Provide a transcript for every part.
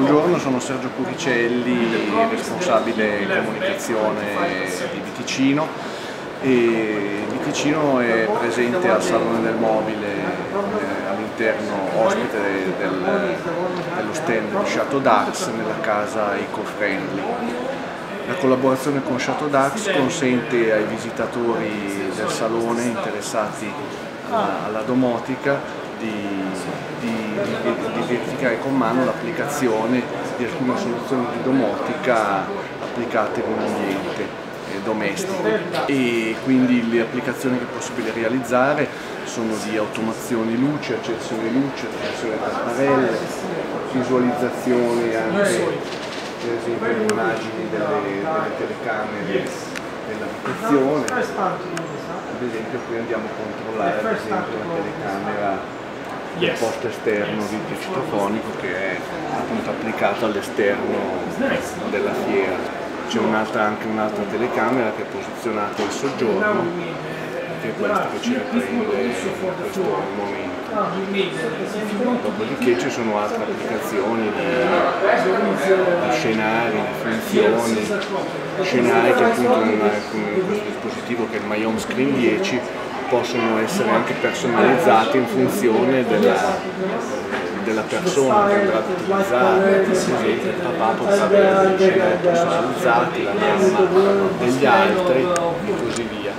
Buongiorno, sono Sergio Curicelli, responsabile comunicazione di Viticino. Viticino è presente al Salone del Mobile, all'interno ospite dello stand di Chateau d'Arcs nella casa eco-friendly. La collaborazione con Chateau d'Arcs consente ai visitatori del salone interessati alla domotica di verificare con mano l'applicazione di alcune soluzioni di domotica applicate in un ambiente domestico, e quindi le applicazioni che è possibile realizzare sono di automazione luce, accensione tapparelle, visualizzazione anche per esempio di immagini delle telecamere dell'abitazione. Ad esempio qui andiamo a controllare ad esempio la telecamera del posto esterno video-citofonico che è appunto applicato all'esterno della fiera. C'è anche un'altra telecamera che è posizionata in soggiorno, che è questa che ci riprende in questo momento. Dopodiché ci sono altre applicazioni di scenari, di funzioni, scenari che appunto con questo dispositivo che è il MyHome Screen 10 possono essere anche personalizzati in funzione della persona che andrà ad utilizzare. Per esempio il papà potrà avere dei scenari personalizzati, la mamma degli altri e così via.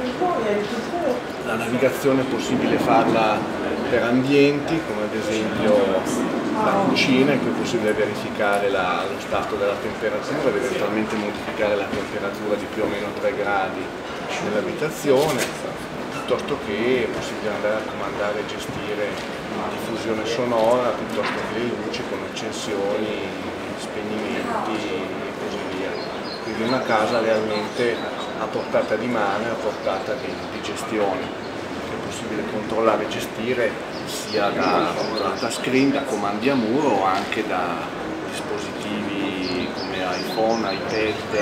La navigazione è possibile farla per ambienti, come ad esempio la cucina, in cui è possibile verificare lo stato della temperatura ed eventualmente modificare la temperatura di più o meno 3 gradi nell'abitazione, piuttosto che è possibile andare a comandare e gestire diffusione sonora, piuttosto che le luci con accensioni, spegnimenti e così via. Quindi una casa realmente a portata di mano, a portata di gestione, che è possibile controllare e gestire sia da touchscreen, da comandi a muro o anche da dispositivi come iPhone, iPad,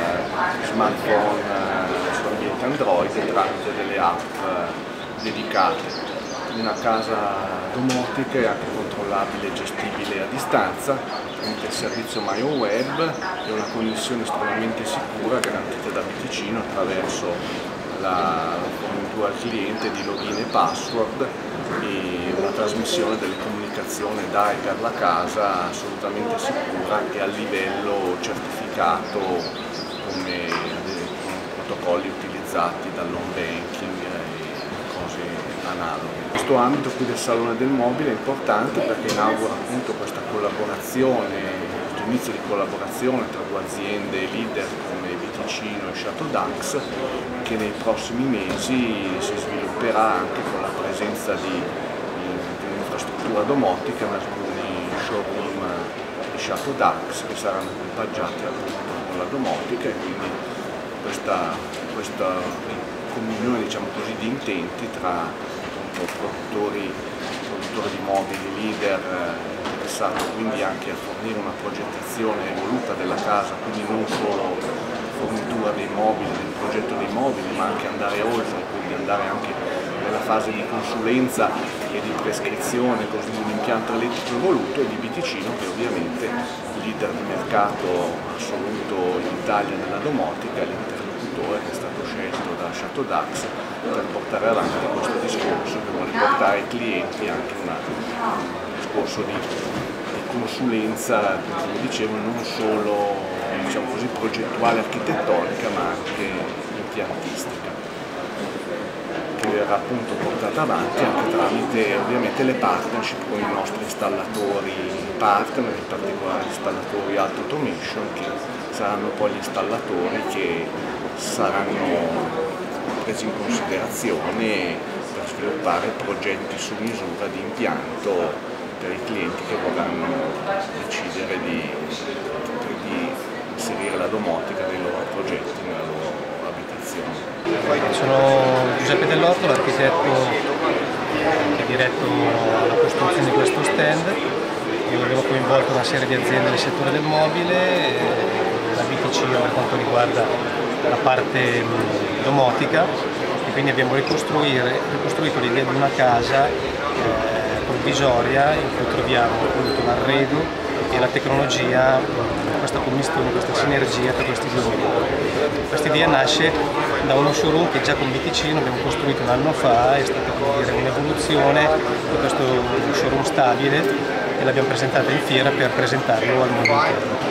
smartphone su ambiente Android tramite delle app dedicate. Una casa domotica è anche controllabile e gestibile a distanza tramite il servizio MyHomeWeb e una connessione estremamente sicura garantita da Viticino attraverso la fornitura al cliente di login e password e una trasmissione delle comunicazioni da e per la casa assolutamente sicura e a livello certificato come protocolli utilizzati dall'home banking e cose analoghe. Questo ambito qui del Salone del Mobile è importante perché inaugura appunto questa collaborazione, questo inizio di collaborazione tra due aziende leader come Viticino e Chateau d'Arcs, che nei prossimi mesi si svilupperà anche con la presenza di un'infrastruttura domotica in alcuni showroom di Chateau d'Arcs che saranno equipaggiati appunto con la domotica, e quindi questa comunione, diciamo così, di intenti tra produttori di mobili leader interessati quindi anche a fornire una progettazione evoluta della casa, quindi non solo fornitura dei mobili, del progetto dei mobili, ma anche andare oltre, quindi andare anche nella fase di consulenza e di prescrizione così di un impianto elettrico evoluto, e di Viticino che ovviamente leader di mercato assoluto in Italia nella domotica, l'interlocutore che è stato scelto da Chateau d'Arcs per portare avanti questo discorso, che vuole portare ai clienti anche un discorso di consulenza, come dicevo, non solo, diciamo così, progettuale architettonica, ma anche impiantistica, che verrà appunto portata avanti anche tramite ovviamente le partnership con i nostri installatori partner, in particolare installatori Alt Automation, che saranno poi gli installatori che saranno presi in considerazione per sviluppare progetti su misura di impianto per i clienti che vorranno decidere di inserire la domotica nei loro progetti, nella loro abitazione. Sono Giuseppe Dell'Orto, l'architetto che ha diretto la costruzione di questo stand. Io avevo coinvolto una serie di aziende nel settore del mobile, la Viticino per quanto riguarda la parte domotica, e quindi abbiamo ricostruito l'idea di una casa provvisoria in cui troviamo appunto l'arredo e la tecnologia, questa commistione, questa sinergia tra questi due mondi. Questa idea nasce da uno showroom che già con Viticino abbiamo costruito un anno fa, è stata un'evoluzione di questo showroom stabile e l'abbiamo presentato in fiera per presentarlo al mondo intero.